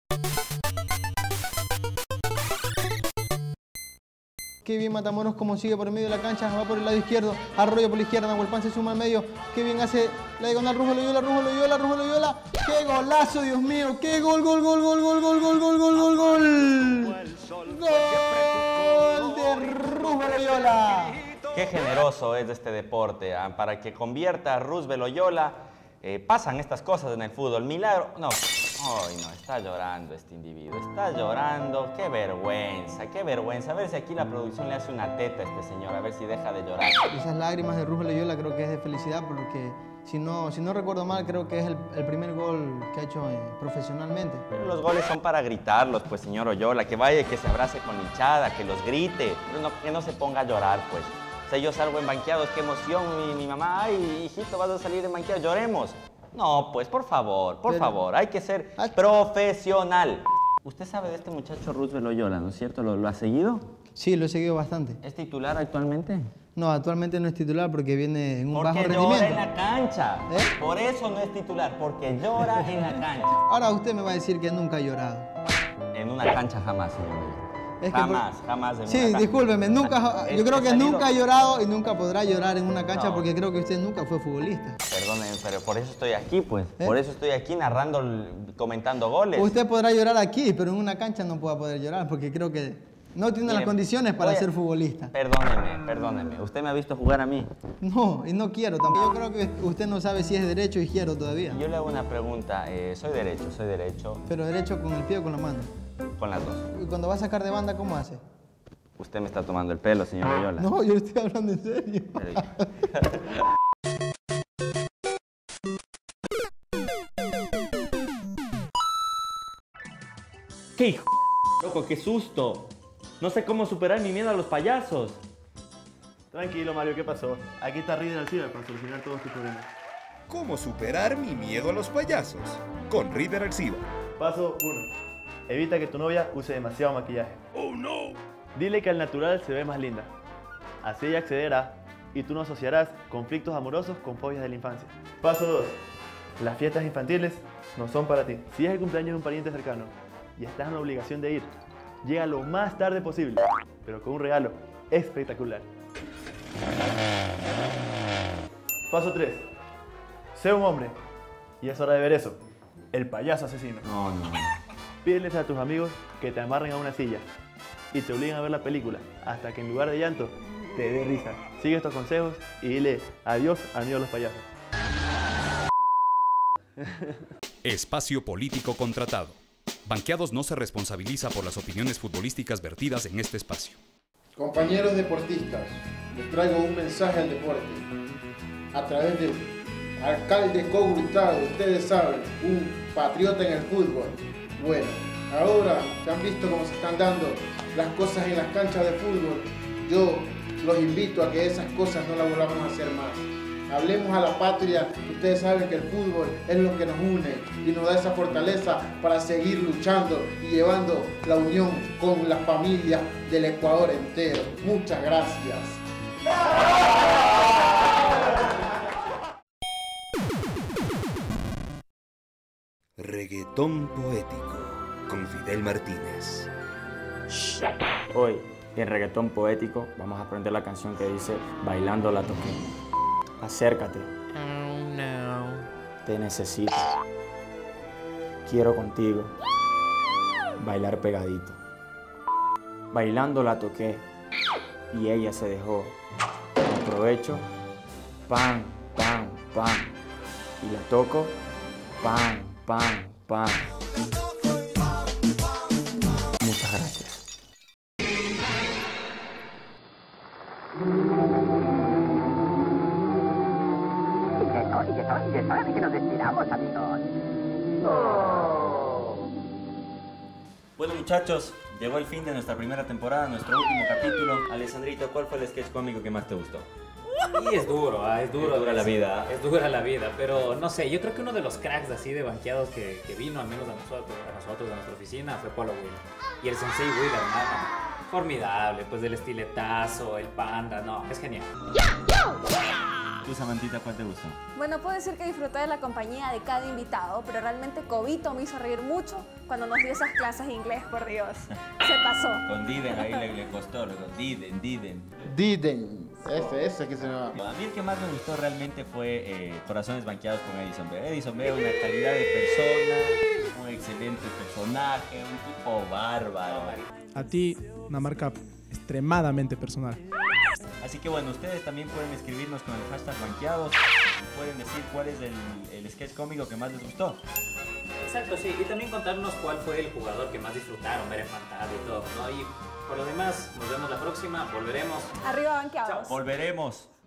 Qué bien Matamoros como sigue por el medio de la cancha, va por el lado izquierdo, Arroyo por la izquierda, Nahuelpan se suma al medio, qué bien hace la diagonal, Rujo Loyola, qué golazo, Dios mío, qué gol de Rujo Loyola. Qué generoso es este deporte, ¿eh? Para que convierta a Roosevelt Loyola, pasan estas cosas en el fútbol, milagro, no. Ay, no, está llorando este individuo, está llorando, qué vergüenza, a ver si aquí la producción le hace una teta a este señor, a ver si deja de llorar. Esas lágrimas de Rujo Loyola creo que es de felicidad porque, si no recuerdo mal, creo que es el primer gol que ha hecho profesionalmente. Pero los goles son para gritarlos, pues, señor Loyola, que vaya y que se abrace con hinchada, que los grite, pero no, que no se ponga a llorar, pues. O sea, yo salgo embanqueado, qué emoción, mi mamá, ay, hijito, vas a salir embanqueado, lloremos. No, pues, por favor, hay que ser profesional. Usted sabe de este muchacho Roosevelt Loyola, ¿no es cierto? ¿Lo ha seguido? Sí, lo he seguido bastante. ¿Es titular actualmente? No, actualmente no es titular porque viene en un bajo rendimiento. Porque llora en la cancha. Por eso no es titular, porque llora en la cancha. Ahora usted me va a decir que nunca ha llorado. En una cancha jamás, señor. Jamás. Sí, discúlpeme, nunca, yo creo que nunca ha llorado y nunca podrá llorar en una cancha porque creo que usted nunca fue futbolista. Perdóneme, pero por eso estoy aquí, pues. Por eso estoy aquí narrando, comentando goles. Usted podrá llorar aquí, pero en una cancha no puede poder llorar porque creo que no tiene las condiciones para ser futbolista. Perdóneme. ¿Usted me ha visto jugar a mí? No, y no quiero tampoco. Yo creo que usted no sabe si es derecho o izquierdo todavía. Yo le hago una pregunta. Soy derecho. ¿Pero derecho con el pie o con la mano? Con las dos. ¿Y cuando va a sacar de banda, cómo hace? Usted me está tomando el pelo, señor Loyola. No, yo estoy hablando en serio. ¡Qué hijo! Loco, qué susto. No sé cómo superar mi miedo a los payasos. Tranquilo, Mario, ¿qué pasó? Aquí está Reader Alcibar para solucionar todos tus problemas. ¿Cómo superar mi miedo a los payasos? Con Reader Alcibar. Paso 1. Evita que tu novia use demasiado maquillaje. ¡Oh, no! Dile que al natural se ve más linda. Así ella accederá y tú no asociarás conflictos amorosos con fobias de la infancia. Paso 2. Las fiestas infantiles no son para ti. Si es el cumpleaños de un pariente cercano y estás en la obligación de ir, llega lo más tarde posible, pero con un regalo espectacular. Paso 3. Sé un hombre. Y es hora de ver eso. El payaso asesino. No. Pídeles a tus amigos que te amarren a una silla y te obliguen a ver la película hasta que en lugar de llanto te dé risa. Sigue estos consejos y dile adiós al miedo a los payasos. Espacio político contratado. Banqueados no se responsabiliza por las opiniones futbolísticas vertidas en este espacio. Compañeros deportistas, les traigo un mensaje al deporte. A través del alcalde Cobo Hurtado, ustedes saben, un patriota en el fútbol. Bueno, ahora que han visto cómo se están dando las cosas en las canchas de fútbol, yo los invito a que esas cosas no las volvamos a hacer más. Hablemos a la patria, ustedes saben que el fútbol es lo que nos une y nos da esa fortaleza para seguir luchando y llevando la unión con las familias del Ecuador entero. Muchas gracias. Reggaetón poético con Fidel Martínez. Hoy, en Reggaetón Poético, vamos a aprender la canción que dice Bailando la toqué. Acércate. Oh, no. Te necesito. Quiero contigo. Bailar pegadito. Bailando la toqué y ella se dejó. Aprovecho. Pam, pam, pam. Y la toco. Pam, pam, pam. Muchas gracias. Y es hora de que nos despidamos, amigos. Bueno, muchachos, llegó el fin de nuestra primera temporada, nuestro último capítulo. Alessandrito, ¿cuál fue el sketch cómico que más te gustó? Y es duro, es duro. Es dura la vida. Es dura la vida, pero no sé, yo creo que uno de los cracks así de banqueados que vino al menos a nosotros, de nuestra oficina, fue Polo Will. Y el Sensei Will, hermano, formidable, pues del estiletazo, el panda, no, es genial. ¿Tú, Samantita, cuál te gustó? Bueno, puedo decir que disfruté de la compañía de cada invitado, pero realmente Cobito me hizo reír mucho cuando nos dio esas clases de inglés, por Dios. Se pasó. Con Diden ahí le costó, Diden. Diden. Ese que se me va. A mí el que más me gustó realmente fue Corazones Banqueados con Edison B. Edison B, una calidad de persona, un excelente personaje, un tipo bárbaro. A ti, una marca extremadamente personal. Así que bueno, ustedes también pueden escribirnos con el hashtag Banqueados. Pueden decir cuál es el sketch cómico que más les gustó. Exacto, sí. Y también contarnos cuál fue el jugador que más disfrutaron ver en pantalla y todo, ¿no? Y por lo demás, nos vemos la próxima. Volveremos. Arriba, banqueados. Volveremos.